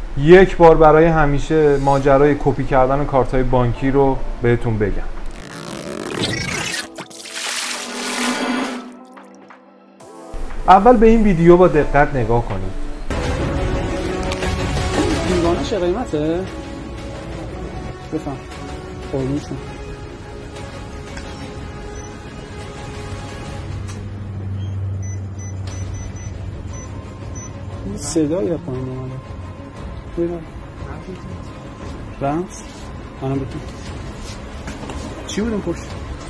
یک بار برای همیشه ماجرای کپی کردن کارت‌های بانکی رو بهتون بگم. اول به این ویدیو با دقت نگاه کنید. دیوانه چه قیمته؟ بفهم قربونشون. این صدا یا پایین اومده ببین رمز منم بتون چی بودم پشت؟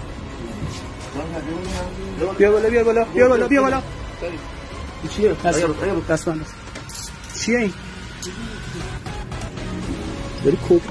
بیا بالا بیا بالا بیا بالا بیا بالا چیه؟ دست بند چیه این؟ داری کوب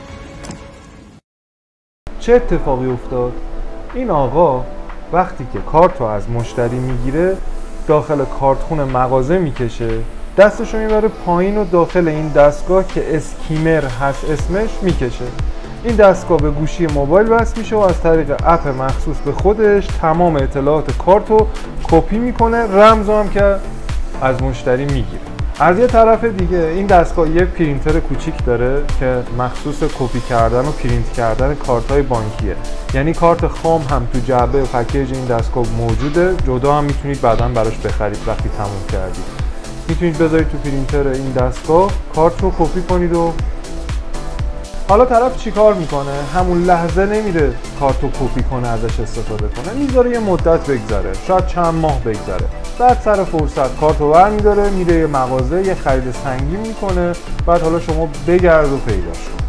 چه اتفاقی افتاد؟ این آقا وقتی که کارت رو از مشتری میگیره داخل کارتخون مغازه میکشه، دستشو میبره پایین و داخل این دستگاه که اسکیمر هست اسمش میکشه. این دستگاه به گوشی موبایل وصل میشه و از طریق اپ مخصوص به خودش تمام اطلاعات کارت رو کپی میکنه، رمز هم که از مشتری میگیره. از یه طرف دیگه این دستگاه یه پرینتر کوچیک داره که مخصوص کپی کردن و پرینت کردن کارت‌های بانکیه. یعنی کارت خام هم تو جعبه و پکیج این دستگاه موجوده، جدا هم میتونید بعداً براش بخرید وقتی تموم کردید. میتونید بذارید تو پرینتر این دستگاه کارت رو کپی کنید و حالا طرف چیکار میکنه؟ همون لحظه نمیره کارت رو کپی کنه ازش استفاده کنه، میذاره یه مدت بگذره، شاید چند ماه بگذره، بعد سر فرصت کارت رو برمیداره میره یه مغازه یه خرید سنگین میکنه، بعد حالا شما بگرد و پیداش کن.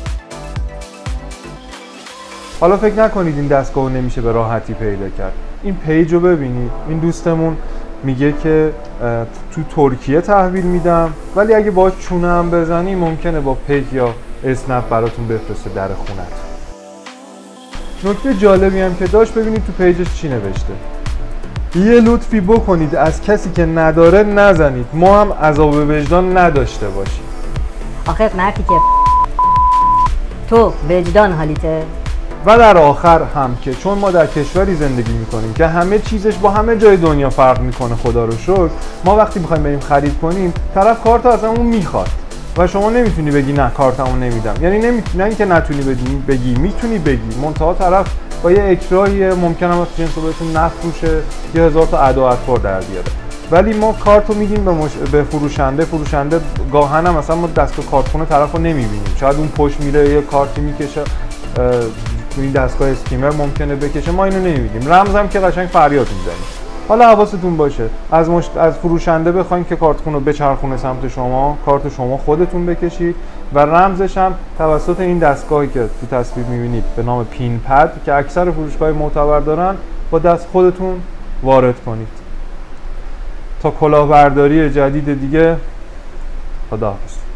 حالا فکر نکنید این دستگاه رو نمیشه به راحتی پیدا کرد. این پیج رو ببینید، این دوستمون میگه که تو ترکیه تحویل میدم، ولی اگه باهاش چونه هم بزنی ممکنه با پیج یا اسنپ براتون بفرسته در خونت. نکته جالبی هم که داشت، ببینید تو پیجش چی نوشته: یه لطفی بکنید از کسی که نداره نزنید، ما هم عذاب وجدان نداشته باشیم. آخه مرتی که تو وجدان حالیته. و در آخر هم که چون ما در کشوری زندگی میکنیم که همه چیزش با همه جای دنیا فرق میکنه، خدا رو شکر، ما وقتی میخوایم بریم خرید کنیم طرف کارت از همون میخواد و شما نمیتونی بگی نه کارتمو نمیدم. یعنی نمیتونی، نه اینکه نتونی بگی میتونی بگی، منتها طرف با یه اکراهی ممکنه از جنس رو بهتون نفروشه، یه هزار تا ادا و اطوار در بیاره. ولی ما کارتو میدیم به فروشنده گاهن هم مثلا ما دست کارتخونه طرفو نمیبینیم، شاید اون پشت میره یه کارتی میکشه تو این دستگاه اسکیمر ممکنه بکشه، ما اینو نمیدیم. رمزم که قشنگ فریاد میزنیم. حالا حواستون باشه از فروشنده بخواید که کارتخون رو بچرخونه سمت شما، کارت شما خودتون بکشید و رمزش هم توسط این دستگاهی که تو تصویر میبینید به نام پین پد که اکثر فروشگاه معتبر دارن با دست خودتون وارد کنید. تا کلاهبرداری جدید دیگه، خداحافظ.